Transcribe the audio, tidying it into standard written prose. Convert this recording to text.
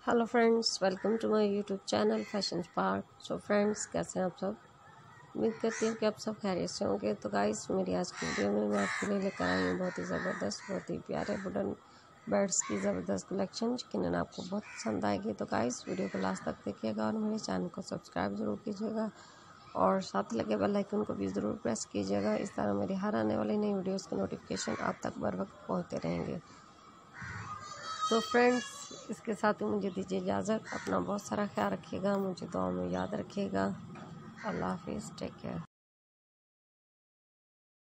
Hello friends, welcome to my YouTube channel fashion spark. So friends, कैसे हैं आप सब? उम्मीद करती हूँ कि आप सब खैरियत से होंगे। तो गाइस, मेरी आज की वीडियो में मैं आपके लिए लेकर आई हूँ बहुत ही ज़बरदस्त, बहुत ही प्यारे वुडन बेड्स की ज़बरदस्त कलेक्शन, यकीनन आपको बहुत पसंद आएगी। तो गाइस, वीडियो को लास्ट तक देखिएगा और मेरे चैनल को सब्सक्राइब ज़रूर कीजिएगा और साथ लगे बेल आइकन को भी ज़रूर प्रेस कीजिएगा। इस तरह मेरी हर आने वाली नई वीडियोज़ के नोटिफिकेशन आप तक बर वक्त पहुँचते रहेंगे। तो फ्रेंड्स, इसके साथ ही मुझे दीजिए इजाज़त। अपना बहुत सारा ख्याल रखिएगा, मुझे दुआ में याद रखिएगा। अल्लाह हाफिज़, टेक केयर।